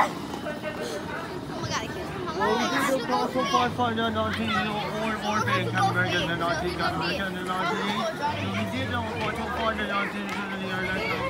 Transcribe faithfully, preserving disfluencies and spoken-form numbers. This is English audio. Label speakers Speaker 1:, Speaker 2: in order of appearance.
Speaker 1: my god, I kissed my
Speaker 2: Well, we
Speaker 1: leg.
Speaker 2: did the Castle Pathfinder nineteen or or being American the nineteen American the nineteen. So we did the Castle Pathfinder nineteen to the